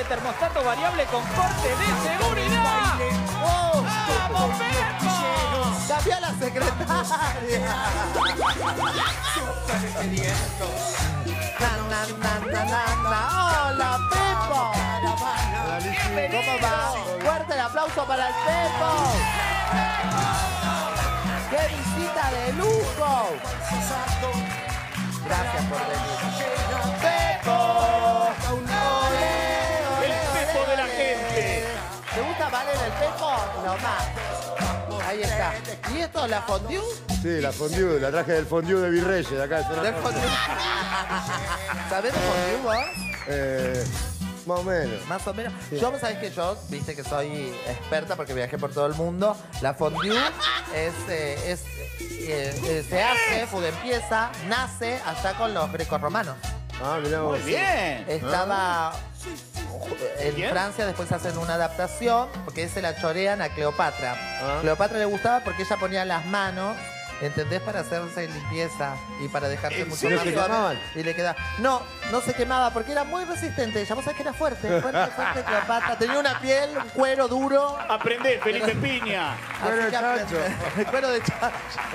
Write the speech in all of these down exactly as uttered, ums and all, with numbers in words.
termostato variable con corte de seguridad. ¡Oh! ¡Vamos, Pepo! ¡Cambió la secretaria! Na, na, na, na, na, na. ¡Hola, Pepo! ¿Cómo va? Fuerte el aplauso para el Pepo. ¡Qué visita de lujo! Gracias por venir. ¡Pepo! El Pepo de la gente. ¿Te gusta Valen el Pepo? No más. Ahí está. ¿Y esto, la fondue? Sí, la fondue, la traje del fondue de Virreyes, de acá. ¿Del fondue? ¿Sabés de fondue vos? Eh, más o menos. Más o menos. Sí. Yo, ¿sabés que yo? Viste que soy experta porque viajé por todo el mundo. La fondue es... Eh, es eh, eh, se hace, fue empieza, nace allá con los grecorromanos. Ah, mirá vos. Muy bien. Estaba... En ¿Bien? Francia después hacen una adaptación porque se la chorean a Cleopatra. Ah. Cleopatra le gustaba porque ella ponía las manos, ¿entendés? Para hacerse limpieza y para dejarse ¿En mucho serio? más ¿Se suave. quemaban? Y le quedaba... No, no se quemaba porque era muy resistente ella. Vos sabés que era fuerte, fuerte, fuerte Cleopatra. Tenía una piel, un cuero duro. Aprendé, Felipe Piña. Cuero Así de que aprendí. chancho. Cuero de chancho.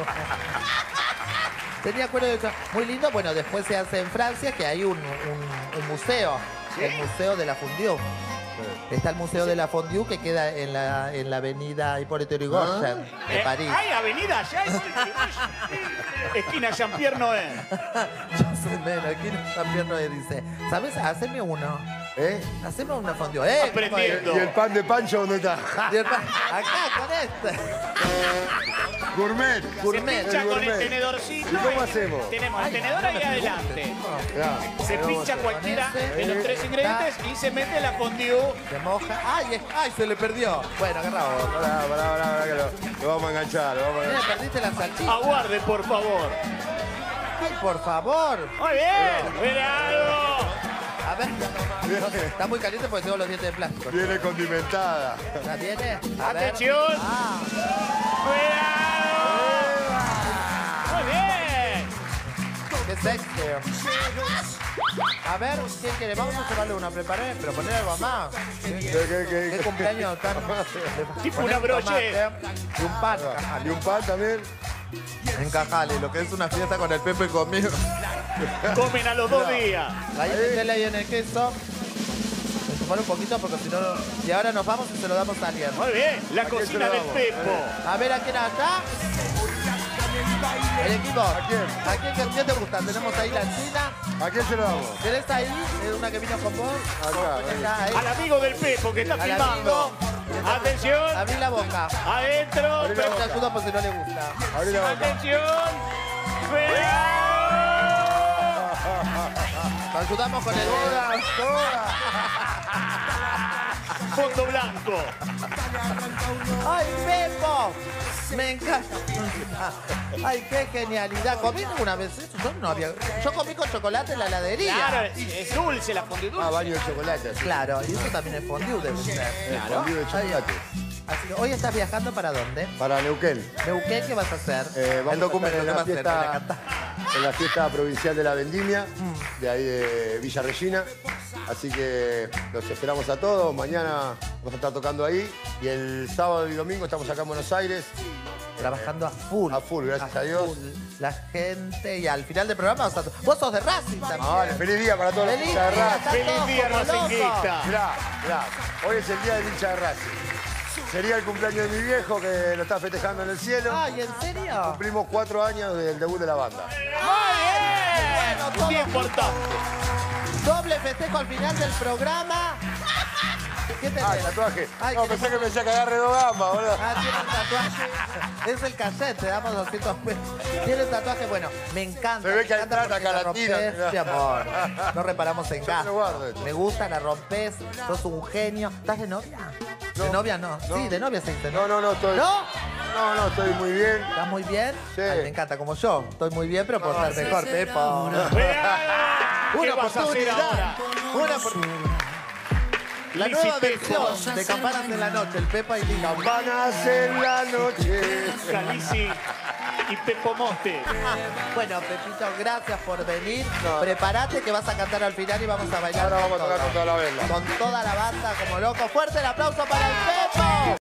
Tenía cuero de chancho. Muy lindo. Bueno, después se hace en Francia que hay un, un, un museo. ¿Sí? El Museo de la Fondue. Está el Museo de la Fondue que queda en la, en la avenida Hipólito Yrigoyen de Eh, París. Hay avenida allá. Esquina Jean-Pierre Noël. Yo soy menos, aquí no también no dice. ¿Sabes? Haceme uno. ¿Eh? Haceme una fondue. ¿Eh? Aprendiendo. ¿Y el pan de Pancho dónde está? Y el pa- Acá, con este. Gourmet. Se Gourmet. pincha el con el gourmet. tenedorcito. ¿Y cómo y hacemos? Tenemos el tenedor ahí adelante. Ya. Se pincha cualquiera de los tres ingredientes y se mete la fondue. Se moja. ¡Ay! es- ¡Ay! Se le perdió. Bueno, agarra otro. Pará, pará, pará, pará, que lo, lo vamos a enganchar, lo vamos a Mira, enganchar. perdiste la salchicha. Aguarde, por favor. Ay, por favor. Muy bien. Cuidado. A ver. Está muy caliente porque tengo los dientes de plástico. Viene condimentada. ¿La viene? A ver. Atención. Ah. Cuidado. Muy bien. ¡Qué sexy! A ver, ¿quién quiere? Vamos a llevarle una preparada, pero poner algo más. ¿Qué, qué, qué? ¿Qué cumpleaños tan...? Tipo Poner una broche. tomate Y un pan. ¿Y un pan también? Encajale, lo que es una fiesta con el Pepe conmigo. Comen a los dos días. Ahí metele ahí en el queso. Enchufar un poquito porque si no... Y ahora nos vamos y se lo damos a alguien. Muy bien. La quién se cocina lo del damos? Pepo. A ver, ¿a quién acá? El equipo. ¿A quién? ¿A quién, ¿A quién te gusta? Tenemos ahí la china. ¿A quién se lo damos? ¿Querés ahí? Es una que vino con vos. Acá, Está ahí. Al amigo del Pepo que está Al filmando. amigo. Atención. Abrí la boca. Adentro. Abrí la Pero te boca. ayudo por si no le gusta. Abrí la boca. Atención. Cuidado. Te ayudamos con el... Todas, todas. Fondo blanco. ¡Ay, Pepo! Me encanta. ¡Ay, qué genialidad! ¿Comí alguna vez eso? Yo no había... Yo comí con chocolate en la heladería. Claro, es dulce la fondue dulce. Ah, baño de chocolate. Sí. Claro, y eso también es fondue debe ser. El fondue de chocolate. Así que hoy estás viajando ¿para dónde? Para Neuquén. Neuquén, ¿qué vas a hacer? Eh, vamos el documento, a ¿qué estar vas a en hacer? la, ¿Para fiesta, cantar? en la fiesta provincial de la Vendimia, de ahí de Villa Regina. Así que los esperamos a todos. Mañana vamos a estar tocando ahí. Y el sábado y domingo estamos acá en Buenos Aires. Trabajando a full. A full, gracias a Dios. full. La gente, y al final del programa vas a... Vos sos de Racing también. Vale, feliz día para todos los Feliz hinchas de día, Racing. está Feliz todo día, como loco. racinguista. Mirá, mirá, hoy es el día del hincha de Racing. Sería el cumpleaños de mi viejo que lo está festejando en el cielo. Ay, ¿en serio? Cumplimos cuatro años del debut de la banda. Bueno, Un todo día importante. doble festejo al final del programa. ¿Qué tenés? Ah, tatuaje. Ay, No, ¿qué pensé te- que me decía que agarre dos gambas, boludo. Ah, tiene un tatuaje. Es el cassette, te damos doscientos pesos. Tiene un tatuaje, bueno, me encanta. Se ve me que hay encanta plata porque acá la latina, rompés, mirá. mi amor. No reparamos en Yo casa. me lo guardo esto. Me gusta, la rompés, sos un genio. ¿Estás de novia? ¿De novia no? Sí, de novia se dice, No, no, no, estoy... ¿No? No, no, estoy muy bien. ¿Estás muy bien? Sí. Ay, me encanta, como yo. Estoy muy bien, pero por ser mejor, Pepo. Cuidado. ¿Qué Una vas a hacer ahora? oportunidad. Una por- La Lizzy nueva Pepo. versión de Campanas en la Noche, el Pepa y Lili. Campanas en la noche. Calici y Pepo Mote. Bueno, Pepito, gracias por venir. Prepárate que vas a cantar al final y vamos a bailar. Ahora vamos a con tocar todo. con toda la vela. Con toda la banda como loco. Fuerte el aplauso para el Pepe.